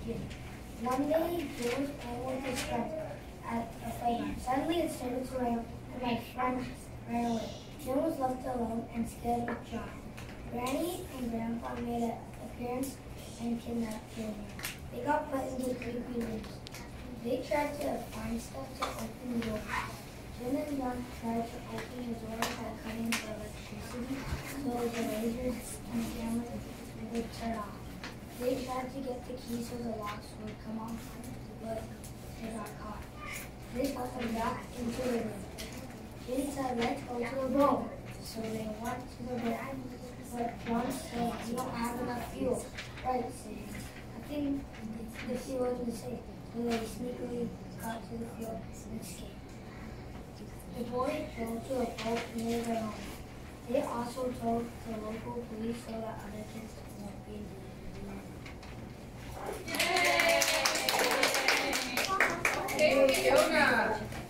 beginning. One day, Joe was playing with his friends at a playground. Suddenly, it started to rain, and my friend ran away. Jim was left alone and scared with John. Granny and Grandpa made an appearance and kidnapped Jim. They got put into creepy rooms. They tried to find stuff to open the door. Jim and John tried to open the door by cutting the electricity so the lasers and cameras would turn off. They tried to get the key so the locks would come off, but they got caught. This got them back into the room. Jim said, let's go to the boat. So they went to the boat. But John said, we don't have enough fuel. Right, said, I think the fuel isn't safe. So they sneakily got to the field and escaped. The boys drove to a boat near their home. They also told the local police so that other kids won't be Yay! Yoga!